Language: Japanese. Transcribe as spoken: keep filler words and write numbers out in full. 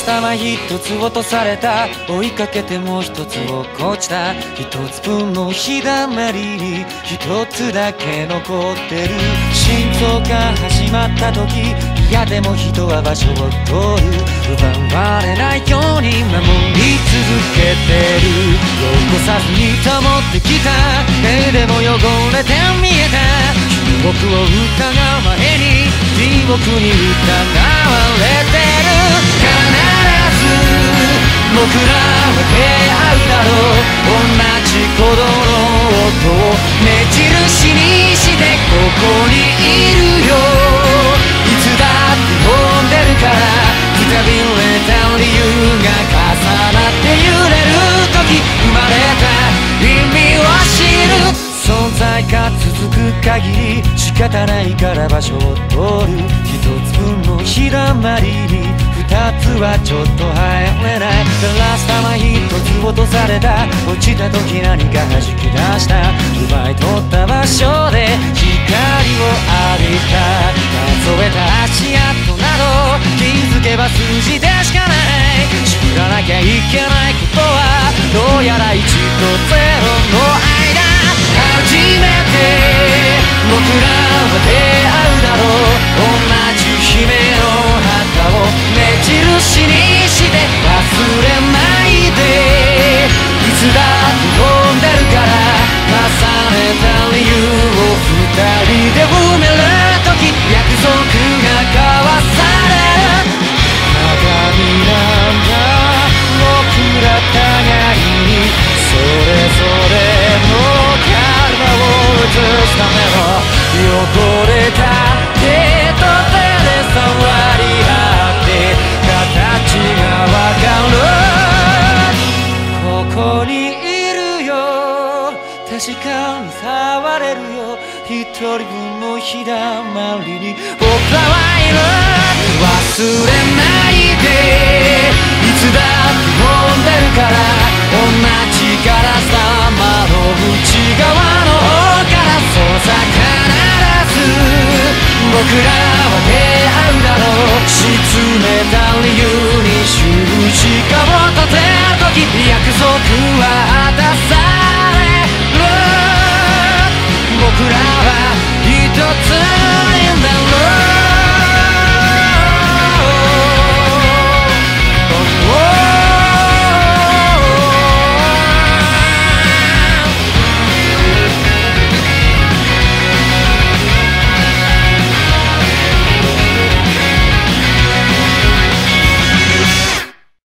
ス玉一つ落とされた、追いかけてもう一つ落っこちた。一つ分の日だまりに一つだけ残ってる。心臓が始まった時、嫌でも人は場所を取る。奪われないように守り続けてる。汚さずに保ってきた手でも汚れて見えた。僕を疑う前に地獄に疑われてる。必ず僕らは出会うだろう。同じ鼓動の音を目印にしてここにいるよ。いつだって飛んでるから、くたびれた理由が重なって揺れる時、生まれた意味を知る。存在が続く限り仕方ないから場所を取る。一つ分の日だまりに二つはちょっと入れない。ガラス玉一つ落とされた、落ちた時何か弾き出した。奪い取った場所で光を浴びた。数えた足跡など気づけば数字でしかない。知らなきゃいけないことはどうやらいちとゼロの間。初めて僕らは出会うだろう。同じ姫の旗を目印にして忘れないで。いつだって飛んでるから、重ねた理由を二人で埋める時、約束が交わされる。鏡なんだ僕ら互いに、それぞれの映すための汚れた手と手で触り合って形がわかる。ここにいるよ、確かに触れるよ。一人分の日だまりに僕らはいる。忘れないで、いつだって飛んでるから、同じガラス玉の内側の方から。そうさ、必ず僕らは出会うだろう。沈めた理由に十字架を立てる時、約束は